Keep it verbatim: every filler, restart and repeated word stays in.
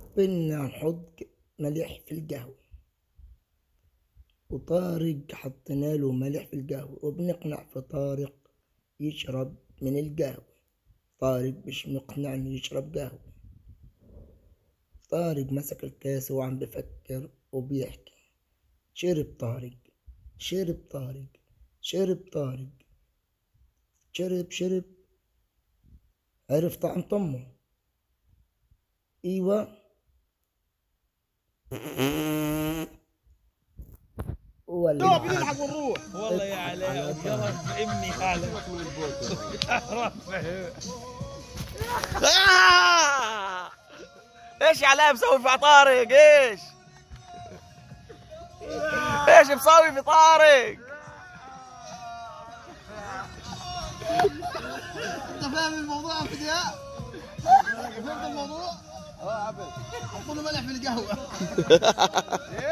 بدنا نحط ملح في القهوة، وطارق حطينا له ملح في القهوة، وبنقنع في طارق يشرب من القهوة. طارق مش مقنع انه يشرب قهوة. طارق مسك الكاس وعم بفكر وبيحكي. شرب طارق، شرب طارق، شرب طارق، شرب شرب، عرف طعم طمه. ايوه ولا بنضحك ونروح والله يا علاء يلا فهمني على ايش يا علاء مسوي في طارق؟ ايش؟ ايش مسوي في طارق؟ انت فاهم الموضوع يا فدياء؟ فهمت الموضوع؟ اه عبد حطوا له ملح في القهوه.